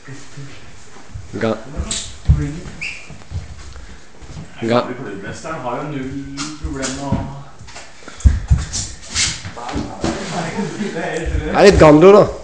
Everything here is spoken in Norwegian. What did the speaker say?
Klubbmesteren har jo null problem med å... Det er litt gammel da.